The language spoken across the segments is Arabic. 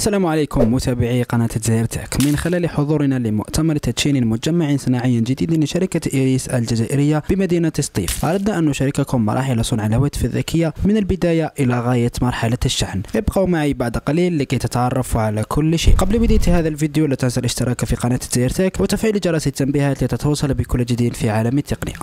السلام عليكم متابعي قناة زيرتك. من خلال حضورنا لمؤتمر تدشين مجمع صناعي جديد لشركة إيريس الجزائرية بمدينة سطيف، أردنا أن نشارككم مراحل صنع الهواتف الذكية من البداية إلى غاية مرحلة الشحن. ابقوا معي بعد قليل لكي تتعرفوا على كل شيء. قبل بداية هذا الفيديو لا تنسى الاشتراك في قناة زيرتك وتفعيل جرس التنبيهات لتتوصل بكل جديد في عالم التقنية.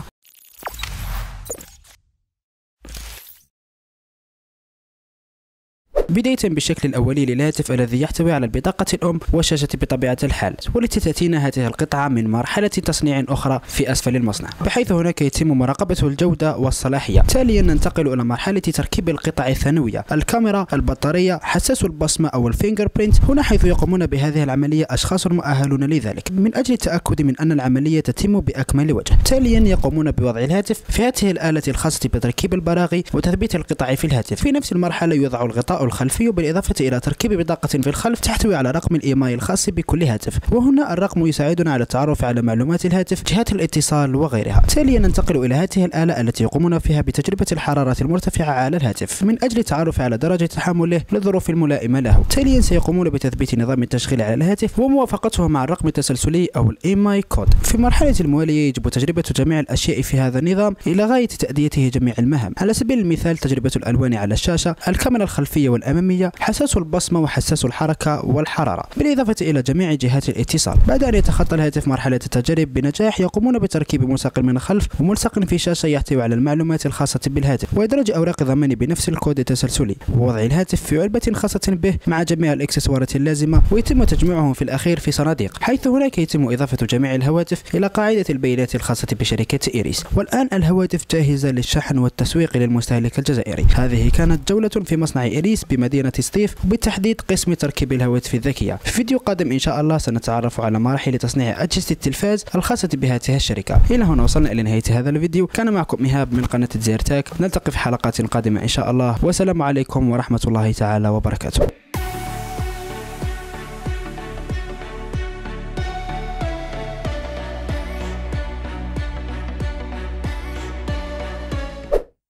بداية بالشكل الأولي للهاتف الذي يحتوي على البطاقة الأم والشاشة بطبيعة الحال، والتي تأتينا هذه القطعة من مرحلة تصنيع أخرى في أسفل المصنع، بحيث هناك يتم مراقبة الجودة والصلاحية. تاليا ننتقل إلى مرحلة تركيب القطع الثانوية، الكاميرا، البطارية، حساس البصمة أو الفينجر برينت. هنا حيث يقومون بهذه العملية أشخاص مؤهلون لذلك من أجل التأكد من أن العملية تتم بأكمل وجه. تاليا يقومون بوضع الهاتف في هذه الآلة الخاصة بتركيب البراغي وتثبيت القطع في الهاتف. في نفس المرحلة يوضع الغطاء الخلفي بالإضافة إلى تركيب بطاقة في الخلف تحتوي على رقم الإيمايل الخاص بكل هاتف، وهنا الرقم يساعدنا على التعرف على معلومات الهاتف، جهات الاتصال وغيرها. تاليا ننتقل إلى هذه الآلة التي يقومون فيها بتجربة الحرارة المرتفعة على الهاتف من أجل التعرف على درجة تحمله للظروف الملائمة له. تاليا سيقومون بتثبيت نظام التشغيل على الهاتف وموافقته مع الرقم التسلسلي أو الإيماي كود. في المرحلة الموالية يجب تجربة جميع الأشياء في هذا النظام إلى غاية تأديته جميع المهام. على سبيل المثال تجربة الألوان على الشاشة، الكاميرا الخلفية والأمامية، حساس البصمة وحساس الحركة والحرارة، بالإضافة إلى جميع جهات الاتصال. بعد أن يتخطى الهاتف مرحلة التجارب بنجاح يقومون بتركيب ملصق من الخلف وملصق في شاشة يحتوي على المعلومات الخاصة بالهاتف وإدراج أوراق ضمان بنفس الكود التسلسلي ووضع الهاتف في علبة خاصة به مع جميع الإكسسوارات اللازمة، ويتم تجميعهم في الأخير في صناديق، حيث هناك يتم إضافة جميع الهواتف إلى قاعدة البيانات الخاصة بشركة إيريس. والآن الهواتف جاهزة للشحن والتسويق للمستهلك الجزائري. هذه كانت جولة في مصنع إيريس بمدينة سطيف، وبالتحديد قسم تركيب الهواتف الذكية. في فيديو قادم إن شاء الله سنتعرف على مراحل تصنيع أجهزة التلفاز الخاصة بهذه الشركة. إلى هنا وصلنا إلى نهاية هذا الفيديو. كان معكم إيهاب من قناة زيرتك، نلتقي في حلقات قادمة إن شاء الله، والسلام عليكم ورحمة الله تعالى وبركاته.